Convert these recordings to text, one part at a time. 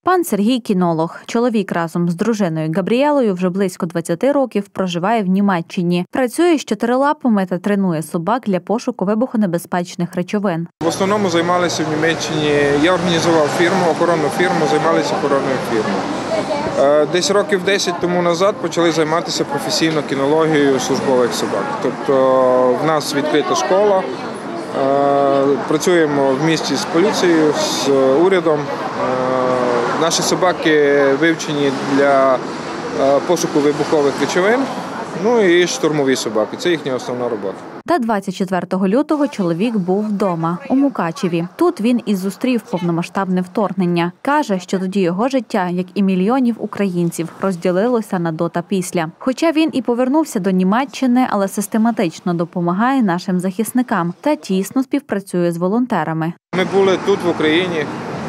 Пан Сергій – кінолог. Чоловік разом з дружиною Габріелою вже близько 20 років проживає в Німеччині. Працює з чотирилапами та тренує собак для пошуку вибухонебезпечних речовин. В основному займалися в Німеччині. Я організував фірму, охоронну фірму, займалися охоронною фірмою. Десь років 10 тому назад почали займатися професійно кінологією службових собак. Тобто в нас відкрита школа. Працюємо в місті з поліцією, з урядом. Наші собаки вивчені для пошуку вибухових речовин, ну і штурмові собаки. Це їхня основна робота. Та 24 лютого чоловік був вдома, у Мукачеві. Тут він і зустрів повномасштабне вторгнення. Каже, що тоді його життя, як і мільйонів українців, розділилося на до та після. Хоча він і повернувся до Німеччини, але систематично допомагає нашим захисникам та тісно співпрацює з волонтерами. Ми були тут, в Україні.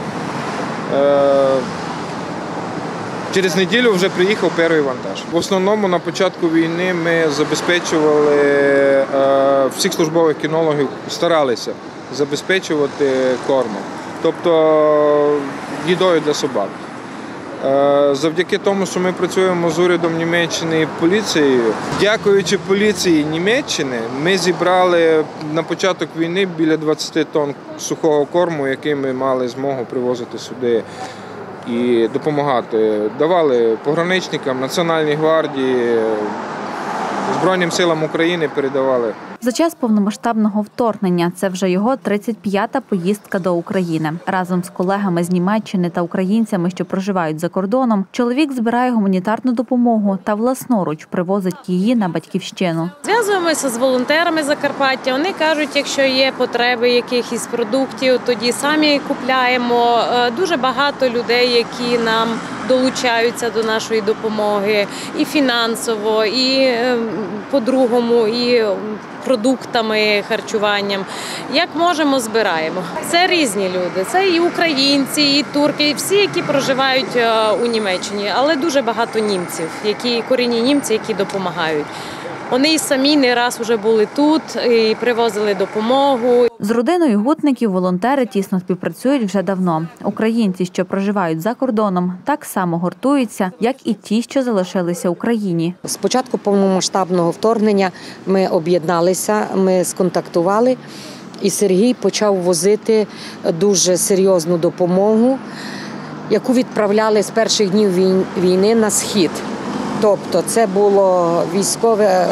Через неділю вже приїхав перший вантаж. В основному на початку війни ми забезпечували всіх службових кінологів, старалися забезпечувати кормом, тобто їдою для собак. Завдяки тому, що ми працюємо з урядом Німеччини і поліцією, дякуючи поліції Німеччини, ми зібрали на початок війни біля 20 тонн сухого корму, який ми мали змогу привозити сюди і допомагати. Давали пограничникам, Національній гвардії, Збройним силам України передавали. За час повномасштабного вторгнення це вже його 35-та поїздка до України. Разом з колегами з Німеччини та українцями, що проживають за кордоном, чоловік збирає гуманітарну допомогу та власноруч привозить її на батьківщину. Зв'язуємося з волонтерами Закарпаття. Вони кажуть, якщо є потреби якихось продуктів, тоді самі купляємо. Дуже багато людей, які нам долучаються до нашої допомоги і фінансово, і по-другому, і продуктами, харчуванням. Як можемо, збираємо. Це різні люди. Це і українці, і турки, і всі, які проживають у Німеччині. Але дуже багато німців, корінні німці, які допомагають. Вони і самі не раз вже були тут і привозили допомогу. З родиною Гутників волонтери тісно співпрацюють вже давно. Українці, що проживають за кордоном, так само гуртуються, як і ті, що залишилися в Україні. З початку повномасштабного вторгнення ми об'єдналися, ми сконтактували, і Сергій почав возити дуже серйозну допомогу, яку відправляли з перших днів війни на Схід. Тобто це було військове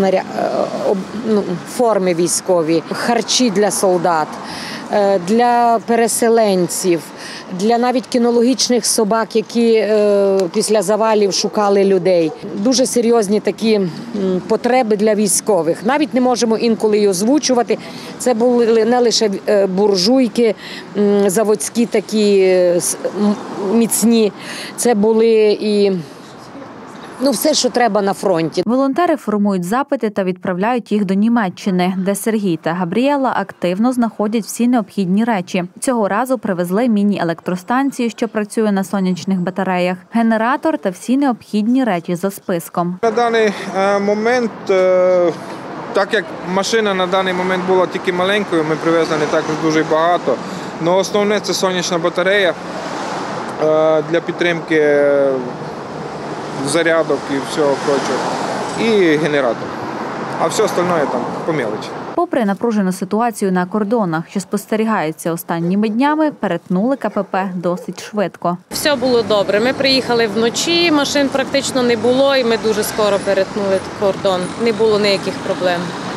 форми військові, харчі для солдат, для переселенців, для навіть кінологічних собак, які після завалів шукали людей. Дуже серйозні такі потреби для військових. Навіть не можемо інколи її озвучувати. Це були не лише буржуйки, заводські такі міцні, це були і все, що треба на фронті. Волонтери формують запити та відправляють їх до Німеччини, де Сергій та Габріела активно знаходять всі необхідні речі. Цього разу привезли міні-електростанцію, що працює на сонячних батареях, генератор та всі необхідні речі за списком. На даний момент, так як машина на даний момент була тільки маленькою, ми привезли не так дуже багато. Але основне – це сонячна батарея для підтримки зарядок і всього прочого, і генератор. А все остальне там по мелочі. Попри напружену ситуацію на кордонах, що спостерігається останніми днями, перетнули КПП досить швидко. Все було добре. Ми приїхали вночі, машин практично не було, і ми дуже скоро перетнули кордон. Не було ніяких проблем.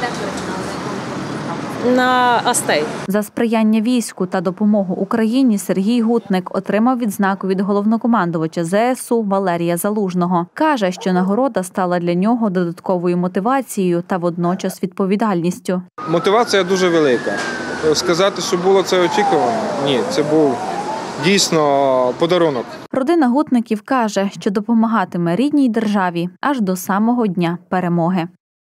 На Астей. За сприяння війську та допомогу Україні Сергій Гутник отримав відзнаку від головнокомандувача ЗСУ Валерія Залужного. Каже, що нагорода стала для нього додатковою мотивацією та водночас відповідальністю. Мотивація дуже велика. Сказати, що було це очікувано? Ні, це був дійсно подарунок. Родина Гутників каже, що допомагатиме рідній державі аж до самого дня перемоги.